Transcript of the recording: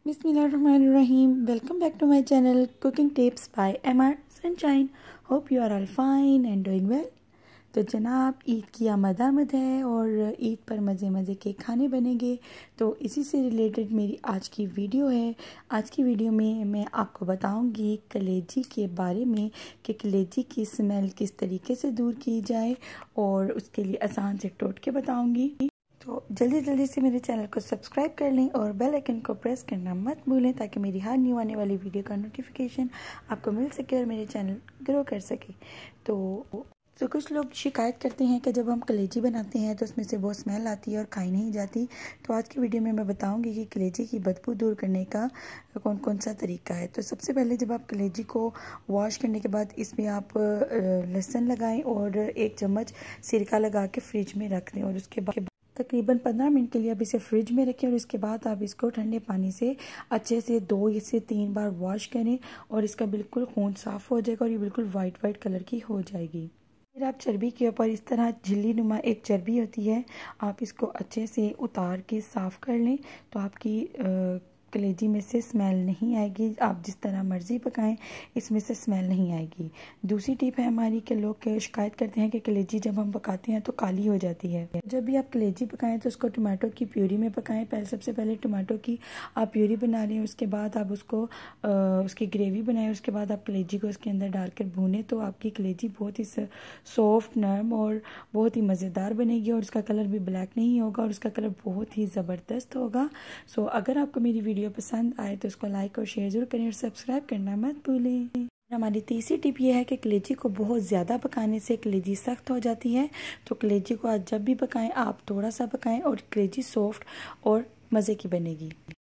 Bismillahirrahmanirrahim. Welcome back to my channel Cooking Tips by MR Sunshine. Hope you are all fine and doing well. तो जनाब ईद की आमद है और ईद पर मज़े मज़े के खाने बनेंगे, तो इसी से रिलेटेड मेरी आज की वीडियो है। आज की वीडियो में मैं आपको बताऊंगी कलेजी के बारे में कि कलेजी की स्मेल किस तरीके से दूर की जाए और उसके लिए आसान से टोटके बताऊंगी। तो जल्दी से मेरे चैनल को सब्सक्राइब कर लें और बेल आइकन को प्रेस करना मत भूलें ताकि मेरी हर न्यू आने वाली वीडियो का नोटिफिकेशन आपको मिल सके और मेरे चैनल ग्रो कर सके। तो कुछ लोग शिकायत करते हैं कि जब हम कलेजी बनाते हैं तो उसमें से बहुत स्मेल आती है और खाई नहीं जाती। तो आज की वीडियो में मैं बताऊंगी कि कलेजी की बदबू दूर करने का कौन कौन सा तरीका है। तो सबसे पहले जब आप कलेजी को वॉश करने के बाद इसमें आप लहसुन लगाएं और 1 चम्मच सिरका लगा के फ्रिज में रख दें और उसके बाद तकरीबन 15 मिनट के लिए आप इसे फ्रिज में रखें और इसके बाद आप इसको ठंडे पानी से अच्छे से 2 से 3 बार वॉश करें और इसका बिल्कुल खून साफ़ हो जाएगा और ये बिल्कुल वाइट कलर की हो जाएगी। फिर आप चर्बी के ऊपर इस तरह झिल्ली नुमा एक चर्बी होती है, आप इसको अच्छे से उतार के साफ़ कर लें तो आपकी कलेजी में से स्मेल नहीं आएगी। आप जिस तरह मर्ज़ी पकाएं इसमें से स्मेल नहीं आएगी। दूसरी टिप है हमारी कि लोग शिकायत करते हैं कि कलेजी जब हम पकाते हैं तो काली हो जाती है। जब भी आप कलेजी पकाएं तो उसको टमाटो की प्यूरी में पकाएं। सबसे पहले टमाटो की आप प्यूरी बना लें, उसके बाद आप उसको उसकी ग्रेवी बनाएं, उसके बाद आप कलेजी को उसके अंदर डालकर भूनें तो आपकी कलेजी बहुत ही सॉफ्ट, नरम और बहुत ही मज़ेदार बनेगी और उसका कलर भी ब्लैक नहीं होगा और उसका कलर बहुत ही ज़बरदस्त होगा। सो अगर आपको मेरी वीडियो पसंद आए तो इसको लाइक और शेयर जरूर करें और सब्सक्राइब करना मत भूलें। हमारी तीसरी टिप ये है कि कलेजी को बहुत ज़्यादा पकाने से कलेजी सख्त हो जाती है। तो कलेजी को आज जब भी पकाएं आप थोड़ा सा पकाएं और कलेजी सॉफ्ट और मज़े की बनेगी।